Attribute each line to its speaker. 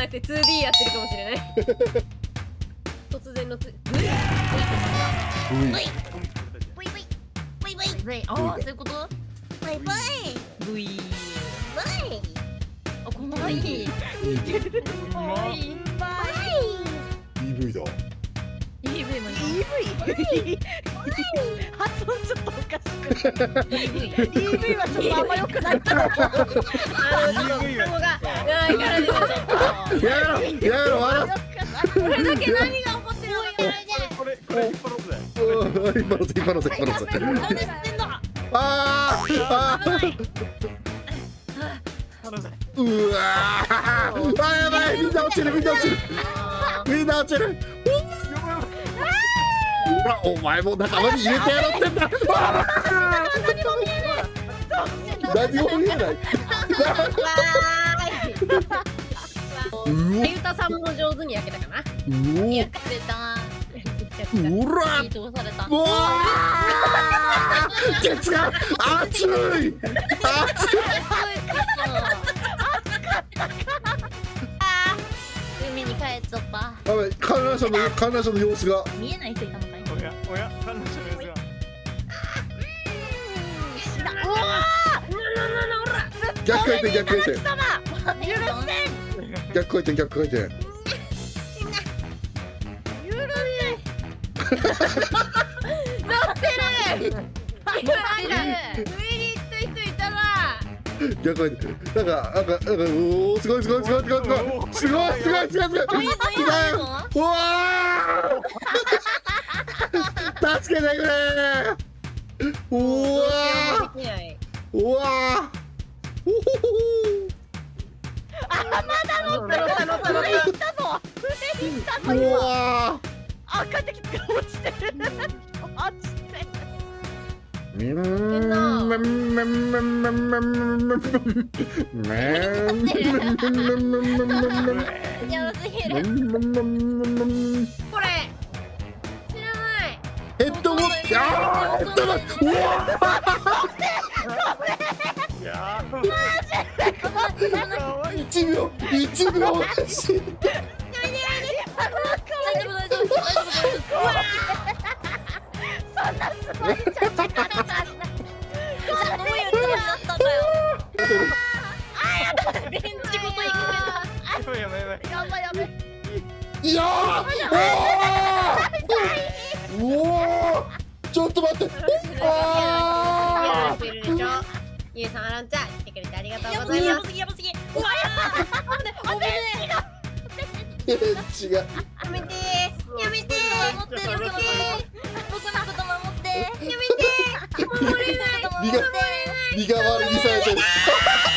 Speaker 1: なくて 2D やってるかもしれない。突然のブイああ、そういうこと。
Speaker 2: バイバイ
Speaker 1: ブイ
Speaker 2: バイ
Speaker 1: あ、こんなにいい。かわいい。
Speaker 3: EV だ。
Speaker 1: EV も
Speaker 2: EV 発音ちょっとおかしくない EV はちょっとあんま良くないけど
Speaker 3: やめろ笑
Speaker 1: これだけ何が起こってるのか。
Speaker 4: これ引っ張ろうぜ。
Speaker 3: 引っ張ろうぜ。
Speaker 2: なんで知ってんの
Speaker 3: うわあ、やばい、みんな落ちる。お前も仲間に入れてやろうってんだ。何も見えない。
Speaker 1: ゆうたさんも上手に焼けたかな。
Speaker 2: 焼かれた
Speaker 3: うら
Speaker 2: いいとこされた
Speaker 3: うわー鉄が熱い
Speaker 2: 海に帰っちゃった
Speaker 3: やばい、観覧車の様子が
Speaker 2: 見えない人いたのかい
Speaker 4: おや観覧車のやつが
Speaker 3: 逆回転逆回転
Speaker 1: 乗ってる。上に行った人いたな。
Speaker 3: 逆回転なんかおおすごいわー助けてくれーうわ
Speaker 2: あ、帰ってきて落ちてるやばすぎる
Speaker 1: これ知らない。
Speaker 3: ヘッドボック1秒死んだ
Speaker 2: そんなすごいちゃったからなんだどういうつもりだったんだよベンチごと行く
Speaker 4: やばい
Speaker 3: いやーちょっと待って
Speaker 1: ゆうさん、あらんちゃん来てくれてありがとうございます。
Speaker 2: やばすぎうわや
Speaker 3: 違う
Speaker 1: やめて
Speaker 2: 守って僕のこと守って
Speaker 1: 守れない。
Speaker 3: 身代わりにされてる